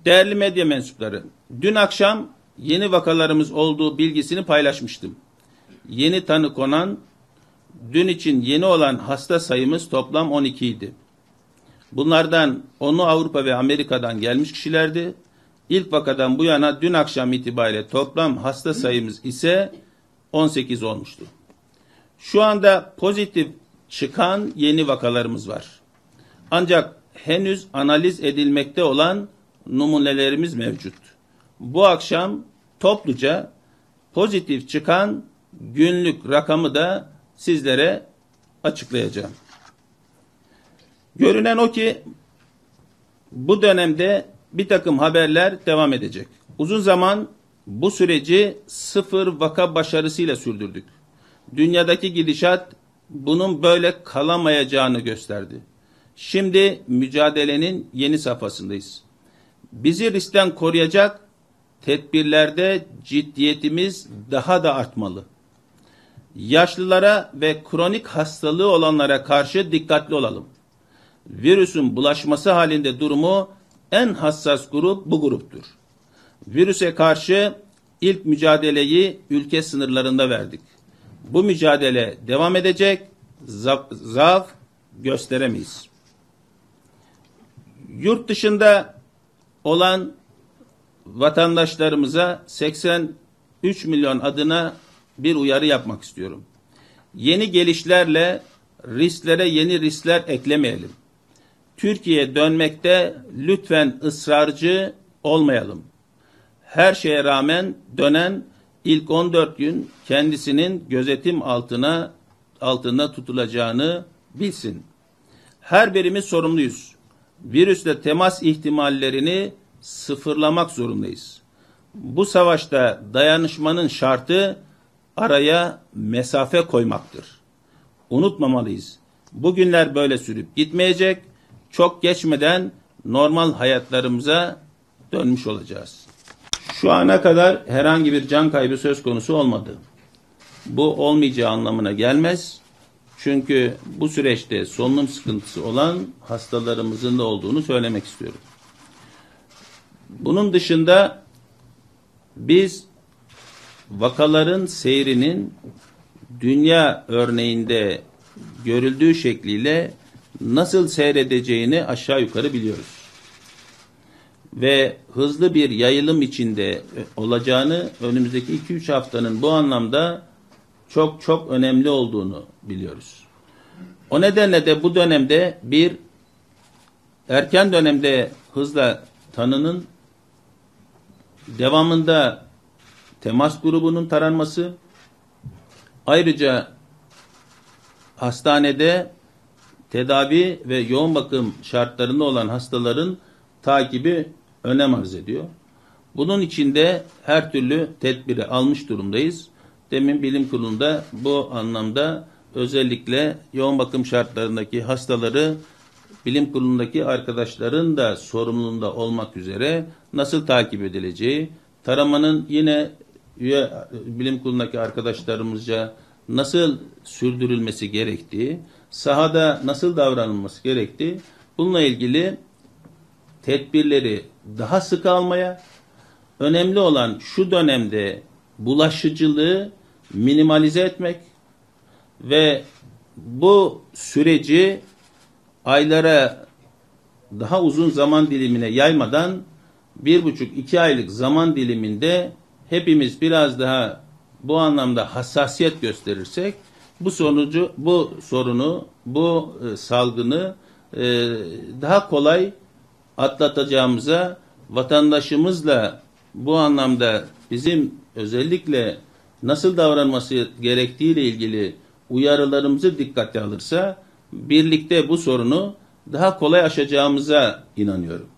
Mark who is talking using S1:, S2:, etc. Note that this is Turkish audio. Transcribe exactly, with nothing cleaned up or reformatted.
S1: Değerli medya mensupları, dün akşam yeni vakalarımız olduğu bilgisini paylaşmıştım. Yeni tanı konan, dün için yeni olan hasta sayımız toplam on iki idi. Bunlardan onu Avrupa ve Amerika'dan gelmiş kişilerdi. İlk vakadan bu yana dün akşam itibariyle toplam hasta sayımız ise on sekiz olmuştu. Şu anda pozitif çıkan yeni vakalarımız var. Ancak henüz analiz edilmekte olan numunelerimiz mevcut. Bu akşam topluca pozitif çıkan günlük rakamı da sizlere açıklayacağım. Görünen o ki bu dönemde bir takım haberler devam edecek. Uzun zaman bu süreci sıfır vaka başarısıyla sürdürdük. Dünyadaki gidişat bunun böyle kalamayacağını gösterdi. Şimdi mücadelenin yeni safhasındayız. Bizi riskten koruyacak tedbirlerde ciddiyetimiz daha da artmalı. Yaşlılara ve kronik hastalığı olanlara karşı dikkatli olalım. Virüsün bulaşması halinde durumu en hassas grup bu gruptur. Virüse karşı ilk mücadeleyi ülke sınırlarında verdik. Bu mücadele devam edecek, zaaf, zaaf gösteremeyiz. Yurt dışında olan vatandaşlarımıza seksen üç milyon adına bir uyarı yapmak istiyorum. Yeni gelişlerle risklere yeni riskler eklemeyelim. Türkiye'ye dönmekte lütfen ısrarcı olmayalım. Her şeye rağmen dönen ilk on dört gün kendisinin gözetim altına altında tutulacağını bilsin. Her birimiz sorumluyuz. Virüsle temas ihtimallerini sıfırlamak zorundayız. Bu savaşta dayanışmanın şartı araya mesafe koymaktır. Unutmamalıyız. Bugünler böyle sürüp gitmeyecek. Çok geçmeden normal hayatlarımıza dönmüş olacağız. Şu ana kadar herhangi bir can kaybı söz konusu olmadı. Bu olmayacağı anlamına gelmez. Çünkü bu süreçte solunum sıkıntısı olan hastalarımızın da olduğunu söylemek istiyorum. Bunun dışında biz vakaların seyrinin dünya örneğinde görüldüğü şekliyle nasıl seyredeceğini aşağı yukarı biliyoruz. Ve hızlı bir yayılım içinde olacağını, önümüzdeki iki üç haftanın bu anlamda çok çok önemli olduğunu biliyoruz. O nedenle de bu dönemde bir erken dönemde hızla tanının, devamında temas grubunun taranması, ayrıca hastanede tedavi ve yoğun bakım şartlarında olan hastaların takibi önem arz ediyor. Bunun için de her türlü tedbiri almış durumdayız. Demin bilim kurulunda bu anlamda özellikle yoğun bakım şartlarındaki hastaları bilim kurulundaki arkadaşların da sorumluluğunda olmak üzere nasıl takip edileceği, taramanın yine üye bilim kurulundaki arkadaşlarımızca nasıl sürdürülmesi gerektiği, sahada nasıl davranılması gerektiği, bununla ilgili tedbirleri daha sık almaya, önemli olan şu dönemde bulaşıcılığı minimalize etmek ve bu süreci aylara, daha uzun zaman dilimine yaymadan bir buçuk iki aylık zaman diliminde hepimiz biraz daha bu anlamda hassasiyet gösterirsek bu sonucu, bu sorunu, bu e, salgını e, daha kolay atlatacağımıza, vatandaşımızla bu anlamda bizim özellikle nasıl davranması gerektiğiyle ilgili uyarılarımızı dikkate alırsa birlikte bu sorunu daha kolay aşacağımıza inanıyorum.